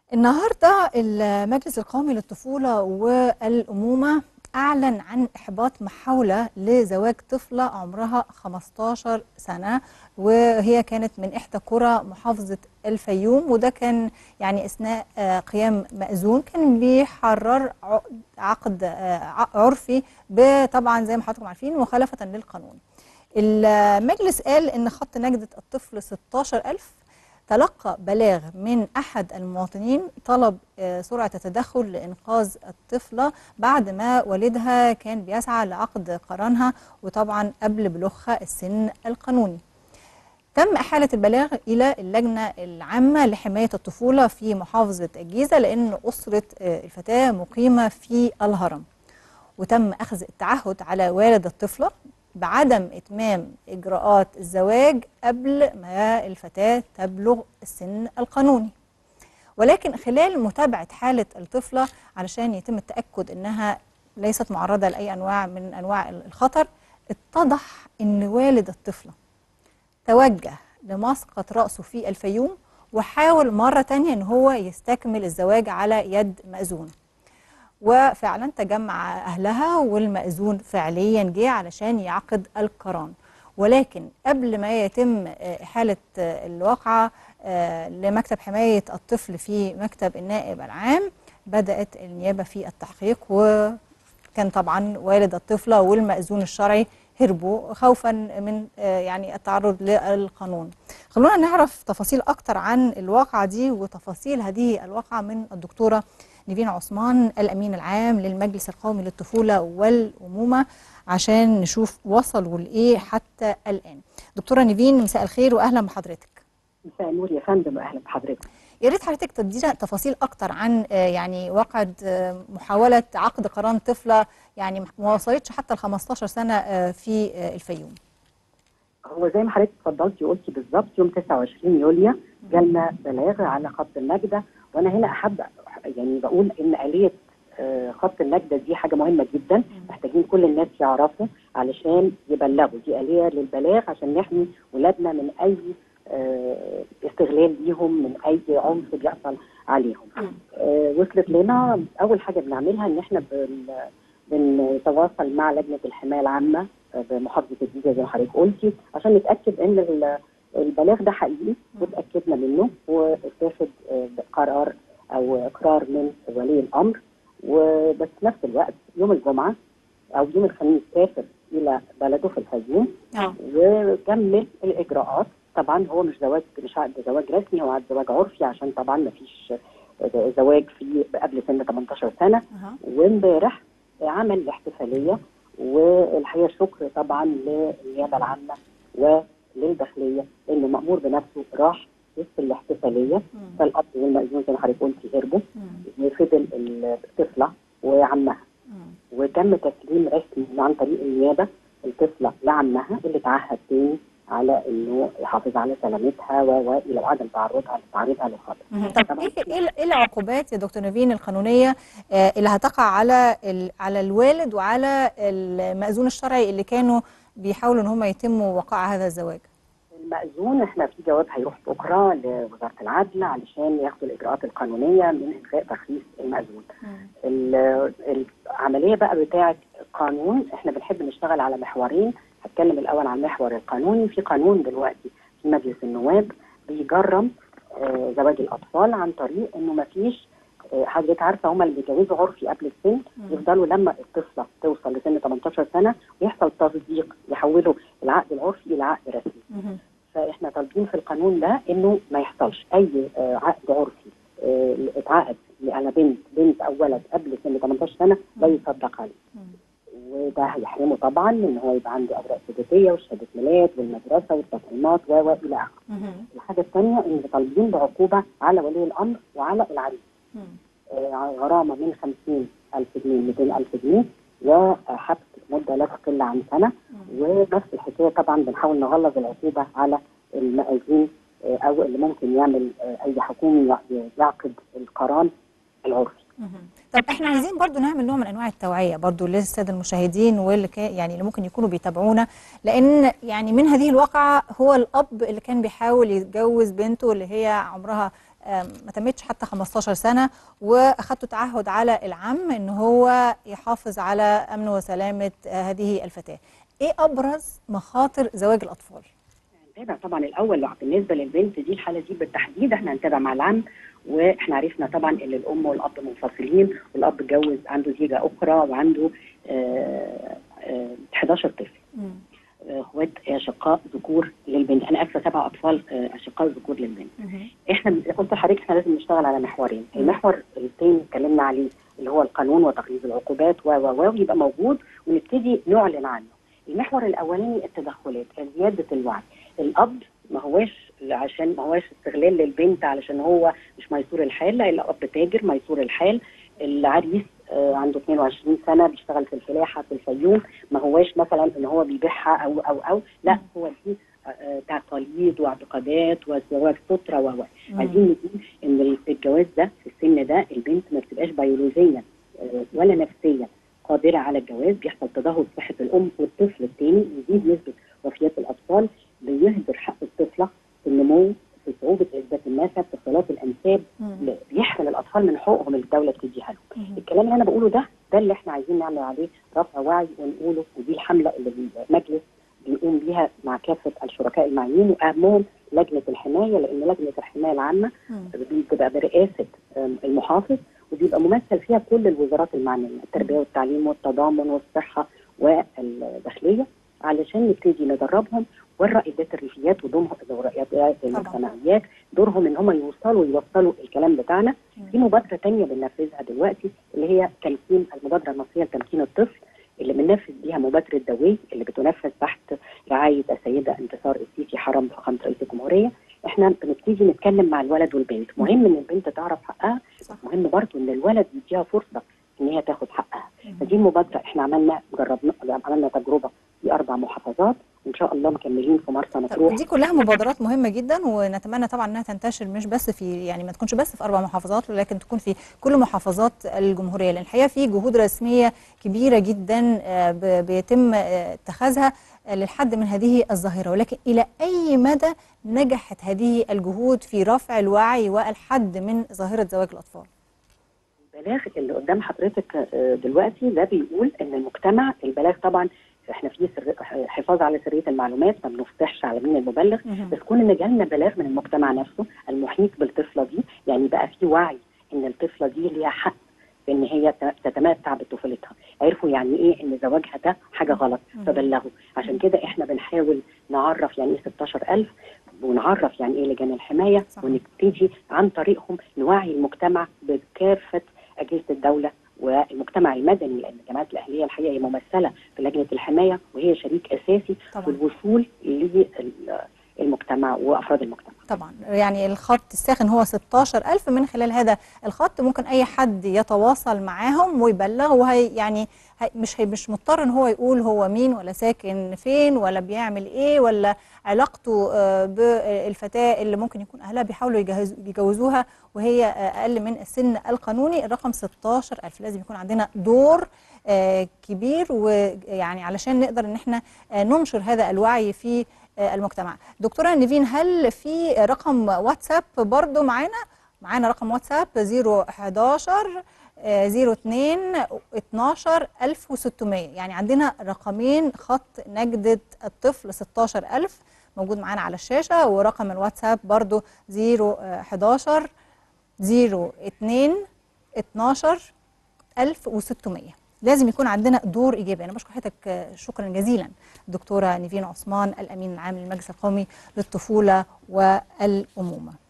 النهارده المجلس القومي للطفولة والأمومة أعلن عن إحباط محاولة لزواج طفلة عمرها 15 سنة، وهي كانت من إحدى قرى محافظة الفيوم، وده كان يعني أثناء قيام مأذون كان بيحرر عقد عرفي طبعا زي ما حضراتكم عارفين مخالفة للقانون. المجلس قال إن خط نجدة الطفل 16,000 تلقى بلاغ من أحد المواطنين طلب سرعة التدخل لإنقاذ الطفلة بعد ما والدها كان بيسعى لعقد قرانها، وطبعا قبل بلوغها السن القانوني. تم إحالة البلاغ إلى اللجنة العامة لحماية الطفولة في محافظة الجيزة، لأن أسرة الفتاة مقيمة في الهرم، وتم أخذ التعهد على والد الطفلة بعدم إتمام إجراءات الزواج قبل ما الفتاة تبلغ السن القانوني. ولكن خلال متابعة حالة الطفلة علشان يتم التأكد أنها ليست معرضة لأي أنواع من أنواع الخطر، اتضح أن والد الطفلة توجه لمسقط رأسه في الفيوم وحاول مرة تانية أن هو يستكمل الزواج على يد مأذون، وفعلا تجمع أهلها والمأذون فعليا جه علشان يعقد القران. ولكن قبل ما يتم إحالة الواقعة لمكتب حماية الطفل في مكتب النائب العام، بدأت النيابة في التحقيق، وكان طبعا والد الطفلة والمأذون الشرعي هربوا خوفا من يعني التعرض للقانون. خلونا نعرف تفاصيل أكتر عن الواقعة دي وتفاصيل هذه الواقعة من الدكتورة نيفين عثمان الأمين العام للمجلس القومي للطفولة والأمومة، عشان نشوف وصلوا لإيه حتى الآن. دكتورة نيفين، مساء الخير وأهلا بحضرتك. مساء النور يا فندم، واهلا بحضرتك. يا ريت حضرتك تدينا تفاصيل أكتر عن يعني واقعة محاولة عقد قران طفلة يعني ما وصلتش حتى ال 15 سنة في الفيوم. هو زي ما حضرتك اتفضلتي وقلتي بالظبط، يوم 29 يوليو جالنا بلاغ على خط النجدة، وانا هنا احب يعني بقول ان آلية خط النجدة دي حاجة مهمة جدا، محتاجين كل الناس يعرفوا علشان يبلغوا. دي آلية للبلاغ عشان نحمي ولادنا من اي استغلال ليهم، من اي عنف بيحصل عليهم. وصلت لنا اول حاجة بنعملها ان احنا بنتواصل مع لجنة الحماية العامة بمحافظة الجيزة زي ما حضرتك قلتي، عشان نتأكد ان البلاغ ده حقيقي، وتأكدنا منه واتاخد قرار او اقرار من ولي الامر. وبس في نفس الوقت يوم الجمعة او يوم الخميس سافر الى بلده في الفيوم وكمل الاجراءات. طبعا هو مش عقد زواج رسمي، هو عقد زواج عرفي، عشان طبعا ما فيش زواج في قبل سن 18 سنة. وامبارح عمل الاحتفالية، والحقيقة شكر طبعا للنيابة العامة وللداخلية انه مأمور بنفسه راح وسط الاحتفالية. فالأب والمأذون زي ما حضرتك قلتي هربوا، وفضل الطفلة وعمها، وتم تسليم رسمي عن طريق النيابة الطفلة لعمها اللي تعهد تاني على انه يحافظ على سلامتها والى عدم تعرضها للخطر. طب ايه العقوبات يا دكتور نيفين القانونيه اللي هتقع على الوالد وعلى المأذون الشرعي اللي كانوا بيحاولوا ان هم يتموا وقاع هذا الزواج؟ المأذون احنا في جواب هيروح بكره لوزاره العدل علشان ياخدوا الاجراءات القانونيه من الغاء تخليص المأذون. العمليه بقى بتاعه القانون احنا بنحب نشتغل على محورين. هتكلم الاول عن المحور القانوني. في قانون دلوقتي في مجلس النواب بيجرم زواج الاطفال عن طريق انه ما فيش، حضرتك عارفه هم اللي بيتجوزوا عرفي قبل السن يفضلوا لما الطفله توصل لسن 18 سنه ويحصل تصديق يحولوا العقد العرفي الى عقد رسمي. فاحنا طالبين في القانون ده انه ما يحصلش اي عقد عرفي اتعقد على بنت او ولد قبل سن 18 سنه لا يصدق عليه. وده هيحرمه طبعا ان هو يبقى عنده اوراق ثبوتيه وشهاده ميلاد والمدرسه والتطعيمات والى اخره. الحاجه الثانيه ان طالبين بعقوبه على ولي الامر وعلى العريس. غرامه من 50,000 جنيه 200,000 جنيه وحبس مده لا تقل عن سنه. ونفس الحكايه طبعا بنحاول نغلظ العقوبه على المأذون او اللي ممكن يعمل اي حكومي يعقد القران العرفي. طب احنا عايزين برضو نعمل نوع من انواع التوعيه برضو للساده المشاهدين واللي يعني اللي ممكن يكونوا بيتابعونا، لان يعني من هذه الواقعه هو الاب اللي كان بيحاول يتجوز بنته اللي هي عمرها ما تمتش حتى 15 سنة، واخدتوا تعهد على العم ان هو يحافظ على امن وسلامة هذه الفتاة. ايه ابرز مخاطر زواج الاطفال؟ هنتابع طبعا الاول بالنسبه للبنت دي، الحاله دي بالتحديد احنا هنتابع مع العم، واحنا عرفنا طبعا ان الام والاب منفصلين، والاب اتجوز عنده زيجه اخرى وعنده 11 طفل. اخوات اشقاء ذكور للبنت، انا اسفه 7 اطفال اشقاء ذكور للبنت. احنا قلت لحضرتك احنا لازم نشتغل على محورين، المحور الثاني اتكلمنا عليه اللي هو القانون وتقليد العقوبات ويبقى موجود ونبتدي نعلن عنه. المحور الاولاني التدخلات، زياده الوعي. الاب ما هواش استغلال للبنت علشان هو مش ميسور الحال، لا الاب تاجر ميسور الحال. العريس عنده 22 سنه بيشتغل في الفلاحه في الفيوم، ما هواش مثلا ان هو بيبيعها او لا، هو دي تقاليد واعتقادات وزواج ستره عايزين نقول ان الجواز ده في السن ده البنت ما بتبقاش بيولوجيا ولا نفسيا قادره على الجواز، بيحصل تدهور صحه الام والطفل الثاني، يزيد نسبه وفيات الاطفال، بيهدر حق الطفله في النمو، في صعوبه اثبات النسب، في اختلاط الانساب، بيحرم الاطفال من حقوقهم اللي الدوله بتديها لهم. الكلام اللي انا بقوله ده اللي احنا عايزين نعمل عليه رفع وعي ونقوله، ودي الحمله اللي المجلس بيقوم بيها مع كافه الشركاء المعنيين واهمهم لجنه الحمايه، لان لجنه الحمايه العامه بتبقى برئاسه المحافظ، وبيبقى ممثل فيها كل الوزارات المعنيه، التربيه والتعليم والتضامن والصحه والداخليه، علشان نبتدي ندربهم، والرائدات الريفيات ورائدات المجتمعيات دورهم ان هم يوصلوا الكلام بتاعنا. في مبادره ثانيه بننفذها دلوقتي اللي هي تمكين، المبادره المصريه لتمكين الطفل، اللي بننفذ بيها مبادره دوي اللي بتنفذ تحت رعايه السيده انتصار السيسي حرم فخامه رئيس الجمهوريه. احنا بنبتدي نتكلم مع الولد والبنت، مهم ان البنت تعرف حقها، مهم برضه ان الولد يديها فرصه ان هي تاخد حقها. فدي المبادره احنا عملنا تجربه في 4 محافظات، وان شاء الله مكملين في مرسى مطروح. دي كلها مبادرات مهمه جدا، ونتمنى طبعا انها تنتشر مش بس في، يعني ما تكونش بس في 4 محافظات، ولكن تكون في كل محافظات الجمهوريه، لان الحقيقه في جهود رسميه كبيره جدا بيتم اتخاذها للحد من هذه الظاهره. ولكن الى اي مدى نجحت هذه الجهود في رفع الوعي والحد من ظاهره زواج الاطفال؟ البلاغ اللي قدام حضرتك دلوقتي ده بيقول ان المجتمع، البلاغ طبعا احنا في حفاظ على سريه المعلومات، ما بنفتحش على مين المبلغ، بس كون ان جالنا بلاغ من المجتمع نفسه المحيط بالطفله دي، يعني بقى في وعي ان الطفله دي ليها حق في ان هي تتمتع بطفولتها، عرفوا يعني ايه ان زواجها ده حاجه غلط فبلغوا. عشان كده احنا بنحاول نعرف يعني ايه 16,000 ونعرف يعني ايه لجان الحمايه، ونبتدي عن طريقهم نوعي المجتمع بكافه اجهزه الدوله والمجتمع المدني، لان الجمعيات الاهليه الحقيقه هي ممثله في لجنه الحمايه وهي شريك اساسي طبعا في الوصول للمجتمع وافراد المجتمع. طبعا يعني الخط الساخن هو 16,000، من خلال هذا الخط ممكن اي حد يتواصل معاهم ويبلغ، وهي يعني مش مضطر ان هو يقول هو مين ولا ساكن فين ولا بيعمل ايه ولا علاقته بالفتاه اللي ممكن يكون اهلها بيحاولوا يجوزوها وهي اقل من السن القانوني. الرقم 16,000. لازم يكون عندنا دور كبير، ويعني علشان نقدر ان احنا ننشر هذا الوعي في المجتمع. دكتورة نيفين، هل في رقم واتساب برضو معانا رقم واتساب 011 02 12 1600، يعني عندنا رقمين خط نجدة الطفل 16,000 موجود معانا على الشاشة، ورقم الواتساب برضو 011 02 12 1600. لازم يكون عندنا دور ايجابي. انا بشكر حضرتك شكرا جزيلا دكتوره نيفين عثمان، الامين العام للمجلس القومي للطفوله والامومه.